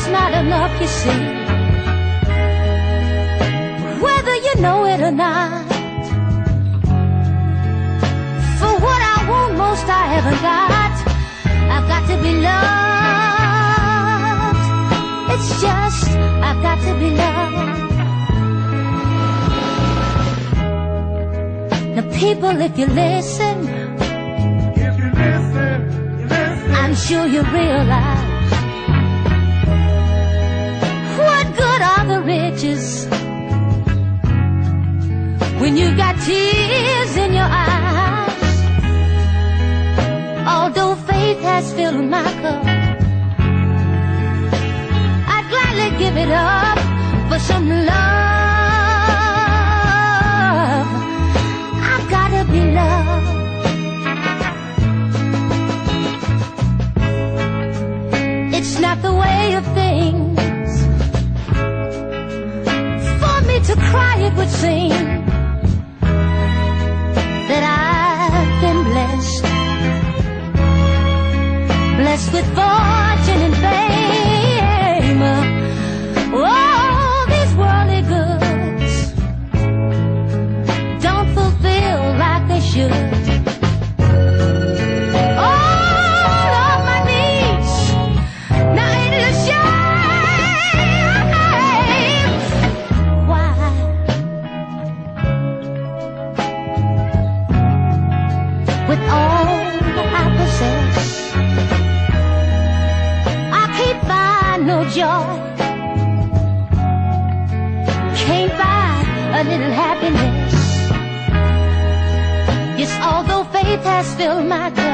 not enough, you see. Whether you know it or not, for what I want most I haven't got. I've got to be loved. It's just I've got to be loved. Now people, if you listen, I'm sure you realize what good are the riches when you got tears in your eyes. Although faith has filled my cup, I'd gladly give it up for some love. I've gotta be loved. It's not the way of things for me to cry, it would seem, that I've been blessed, blessed with fortune and fame. Oh, these worldly goods don't fulfill like they should. With all that I possess, I can't find no joy, can't buy a little happiness. Yes, although faith has filled my cup,